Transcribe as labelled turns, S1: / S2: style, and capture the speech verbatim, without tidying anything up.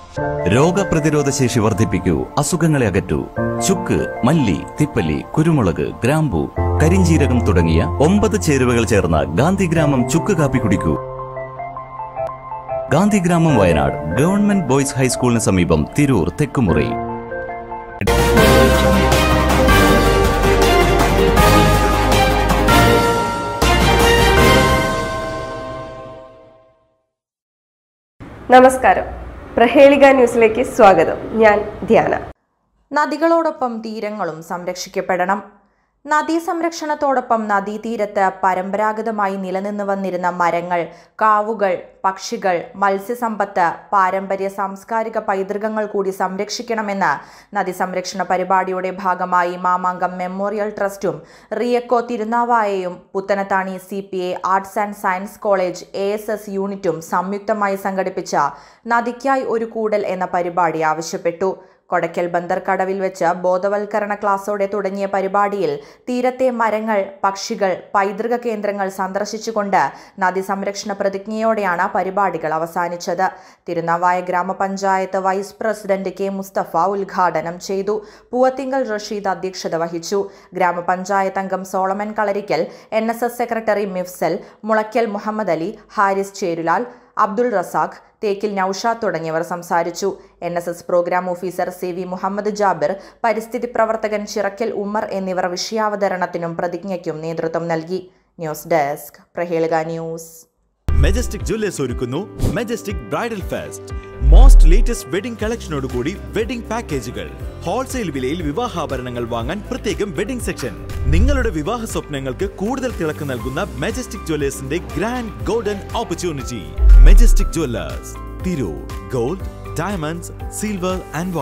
S1: രോഗപ്രതിരോധ ശേഷി വർദ്ധിപ്പിക്കൂ, അസുഖങ്ങളെ അകറ്റൂ. ചുക്ക്, മല്ലി, തിപ്പല്ലി, കുരുമുളക്, ഗ്രാമ്പു, കരിഞ്ജീരകം തുടങ്ങിയ ഒമ്പത് ചേരുവകൾ ചേർന്ന ഗാന്ധിഗ്രാമം ചുക്ക് കാപ്പി കുടിക്കൂ. ഗാന്ധിഗ്രാമം, വയനാട് ഗവൺമെന്റ് ബോയ്സ് ഹൈസ്കൂളിന് സമീപം, തിരൂർ തെക്കുമുറി.
S2: നമസ്കാരം, പ്രഹേളിക ന്യൂസിലേക്ക് സ്വാഗതം. ഞാൻ ധ്യാന.
S3: നദികളോടൊപ്പം തീരങ്ങളും സംരക്ഷിക്കപ്പെടണം. നദീ സംരക്ഷണത്തോടൊപ്പം നദീതീരത്ത് പരമ്പരാഗതമായി നിലനിന്നു വന്നിരുന്ന മരങ്ങൾ, കാവുകൾ, പക്ഷികൾ, മത്സ്യസമ്പത്ത്, പാരമ്പര്യ സാംസ്കാരിക പൈതൃകങ്ങൾ കൂടി സംരക്ഷിക്കണമെന്ന് നദീ സംരക്ഷണ പരിപാടിയുടെ ഭാഗമായി മാമാങ്കം മെമ്മോറിയൽ ട്രസ്റ്റും റിയക്കോ തിരുനാവായയും Puthanathani C P A arts and science college A S S യൂണിറ്റും സംയുക്തമായി സംഘടിപ്പിച്ച നദിക്കായി ഒരു കൂടൽ എന്ന പരിപാടി ആവശ്യപ്പെട്ടു. കൊടക്കൽ ബന്ദർക്കടവിൽ വെച്ച് ബോധവൽക്കരണ ക്ലാസോടെ തുടങ്ങിയ പരിപാടിയിൽ തീരത്തെ മരങ്ങൾ, പക്ഷികൾ, പൈതൃക കേന്ദ്രങ്ങൾ സന്ദർശിച്ചുകൊണ്ട് നദീ സംരക്ഷണ പ്രതിജ്ഞയോടെയാണ് പരിപാടികൾ അവസാനിച്ചത്. തിരുനാവായ ഗ്രാമപഞ്ചായത്ത് വൈസ് പ്രസിഡന്റ് കെ മുസ്തഫ ഉദ്ഘാടനം ചെയ്തു. പൂവത്തിങ്കൽ റഷീദ് അധ്യക്ഷത വഹിച്ചു. ഗ്രാമപഞ്ചായത്ത് അംഗം Solomon Kalarikkal, N S S secretary Mifsal, Mulakkal Muhammad Ali, Haris Cherulal, Abdul Razak, Thekkil Noushad തുടങ്ങിയവർ സംസാരിച്ചു. N S S programme officer C V Muhammad Jabir, പരിസ്ഥിതി പ്രവർത്തകൻ ചിറക്കൽ ഉമ്മർ എന്നിവർ വിഷയാവതരണത്തിനും പ്രതിജ്ഞയ്ക്കും നേതൃത്വം നൽകി. News desk, Prahelika news.
S4: Majestic jewellers ഒരുക്കുന്നു majestic bridal fest. Most latest wedding കളക്ഷനോടുകൂടി വെഡിംഗ് പാക്കേജുകൾ. ഹോൾസെയിൽ വിലയിൽ വിവാഹാഭരണങ്ങൾ വാങ്ങാൻ പ്രത്യേകം വെഡിംഗ് സെക്ഷൻ. നിങ്ങളുടെ വിവാഹ സ്വപ്നങ്ങൾക്ക് കൂടുതൽ തിളക്കം നൽകുന്ന മെജസ്റ്റിക് ജ്വല്ലേഴ്സിന്റെ grand golden opportunity. Majestic jewellers, Tirur. Gold, diamonds, silver and